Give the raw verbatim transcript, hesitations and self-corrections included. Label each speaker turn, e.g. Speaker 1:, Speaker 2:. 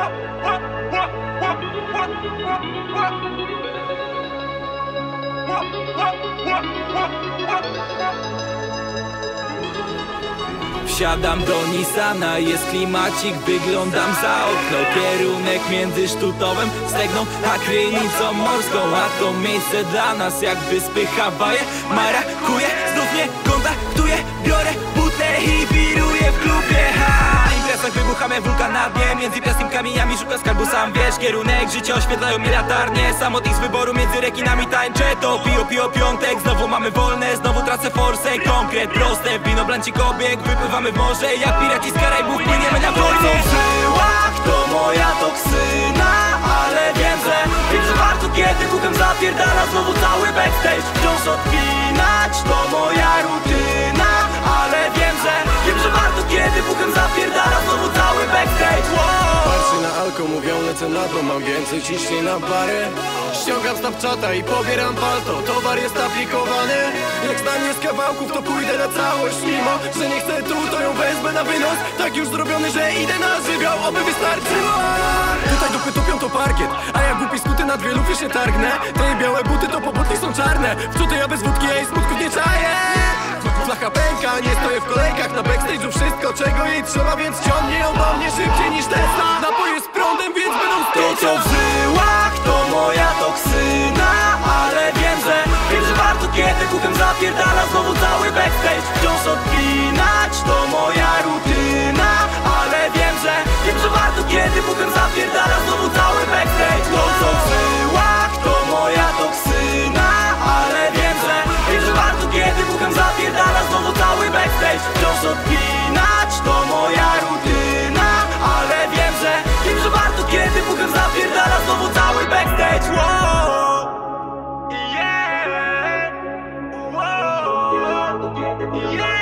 Speaker 1: Wsiadam do Nissana, jest klimacik, wyglądam za okno. Kierunek między Sztutowem, Stegną a Krynicą Morską. A to miejsce dla nas jak wyspy Hawaje. Marakuję, znów mnie kontaktuję, biorę butę i wiruję w klubie. Ha! Imprezach wybuchamy wulkan na dnie, między piaskiem kamieniami szuka skarbu, sam wiesz. Kierunek życia oświetlają mi latarnie, samotnik z wyboru między rekinami tańczę. To pio pio piątek, znowu mamy wolne, znowu tracę forsę. Konkret proste, wino blancik obieg, wypływamy w morze jak piraci z Karaibów, płyniemy na wojnę. W żyłach to moja toksyna, ale wiem, że wiem, że warto, kiedy kuchem zapierdala znowu cały backstage. Wciąż odpinać to moja rutyna, ale wiem, że wiem, że warto, kiedy kuchem zapierdala znowu cały backstage.
Speaker 2: Patrzy na alko, mówią lecę na dno, mam więcej ciśnień na parę. Ściągam Snapchata i pobieram palto, towar jest aplikowany. Jak stanie z kawałków, to pójdę na całość. Mimo, że nie chcę tu, to ją wezmę na wynos. Tak już zrobiony, że idę na żywioł, oby wystarczyło. Tutaj dupy tupią to parkiet, a ja głupi skuty na dwie lufy się targnę. Te białe buty to po butli są czarne. W cuty ja bez wódki, ja i smutku nie czaję. Flacha pęka, nie stoję w kolejkach. Na backstage'u wszystko, czego jej trzeba, więc ciągnie ją do mnie szybciej niż Tesla. Napoje z prądem, więc będą stąd.
Speaker 1: To w żyłach to moja toksyna, ale wiem, że wiem, że warto, kiedy kuchem zapierdala znowu cały backstage. Wciąż odpinać to moja rutyna, ale wiem, że wiem, że warto, kiedy kuchem zapierdala znowu cały backstage. To co w żyłach to moja toksyna, ale wiem, że wiem, że warto, kiedy kuchem zapierdala znowu cały backstage. Wciąż odpinać to moja rutyna, ale wiem, że wiem, że warto, kiedy kuchem zapierdala znowu cały backstage. Wow. Yeah. Wow. Yeah.